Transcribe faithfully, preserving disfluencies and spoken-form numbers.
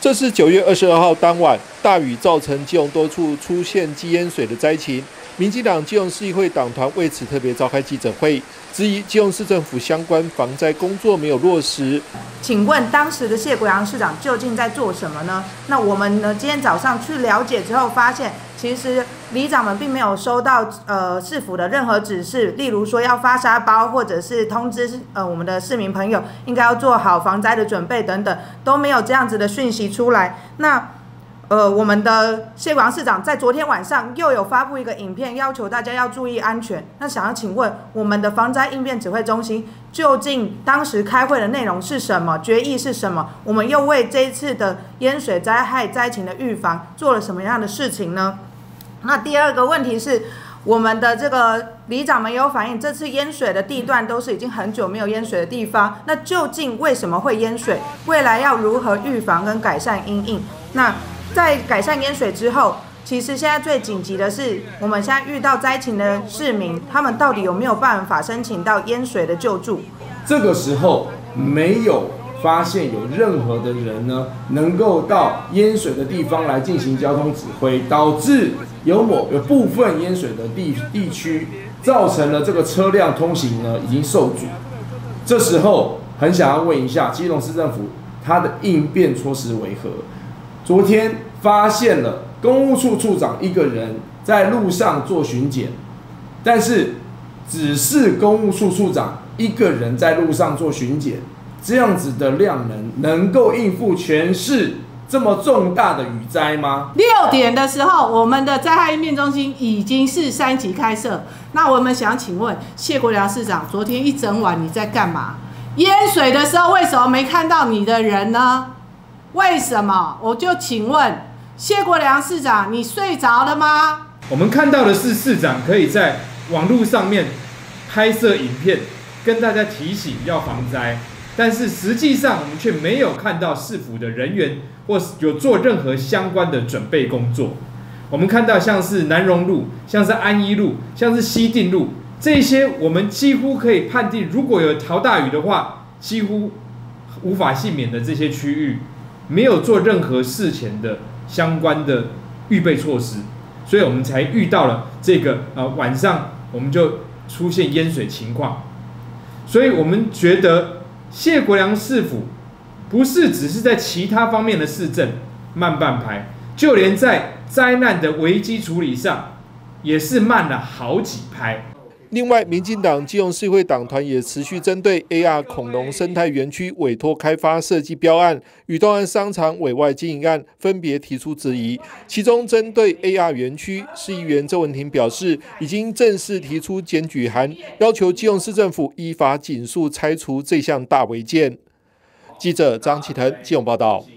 这是九月二十二号当晚，大雨造成基隆多处出现积淹水的灾情。民进党基隆市议会党团为此特别召开记者会，质疑基隆市政府相关防灾工作没有落实。 请问当时的谢国良市长究竟在做什么呢？那我们呢？今天早上去了解之后，发现其实里长们并没有收到呃市府的任何指示，例如说要发沙包，或者是通知呃我们的市民朋友应该要做好防灾的准备等等，都没有这样子的讯息出来。那呃，我们的谢国良市长在昨天晚上又有发布一个影片，要求大家要注意安全。那想要请问，我们的防灾应变指挥中心究竟当时开会的内容是什么？决议是什么？我们又为这一次的淹水灾害灾情的预防做了什么样的事情呢？那第二个问题是，我们的这个里长们有反映，这次淹水的地段都是已经很久没有淹水的地方。那究竟为什么会淹水？未来要如何预防跟改善因应？那在改善淹水之后，其实现在最紧急的是，我们现在遇到灾情的市民，他们到底有没有办法申请到淹水的救助？ 这个时候没有发现有任何的人呢，能够到淹水的地方来进行交通指挥，导致有某有部分淹水的地地区，造成了这个车辆通行呢已经受阻。这时候很想要问一下基隆市政府，它的应变措施为何？昨天发现了公务处处长一个人在路上做巡检，但是只是公务处处长一个人在路上做巡检，这样子的量能能够应付全市这么重大的雨灾吗？ 六点的时候，我们的灾害应变中心已经是三级开设。那我们想请问谢国良市长，昨天一整晚你在干嘛？淹水的时候为什么没看到你的人呢？为什么？我就请问谢国良市长，你睡着了吗？ 我们看到的是市长可以在网络上面拍摄影片，跟大家提醒要防灾，但是实际上我们却没有看到市府的人员或有做任何相关的准备工作。我们看到像是南荣路、像是安一路、像是西定路，这些我们几乎可以判定，如果有豪大雨的话，几乎无法幸免的这些区域，没有做任何事前的相关的预备措施，所以我们才遇到了这个呃晚上我们就出现淹水情况。所以我们觉得谢国良市府不是只是在其他方面的市政慢半拍，就连在灾难的危机处理上也是慢了好几拍。 另外，民进党基隆市议会党团也持续针对 A R 恐龙生态园区委托开发设计标案与东岸商场委外经营案分别提出质疑。其中，针对 A R 园区，市议员周文婷表示，已经正式提出检举函，要求基隆市政府依法紧速拆除这项大违建。记者张启腾基隆报道。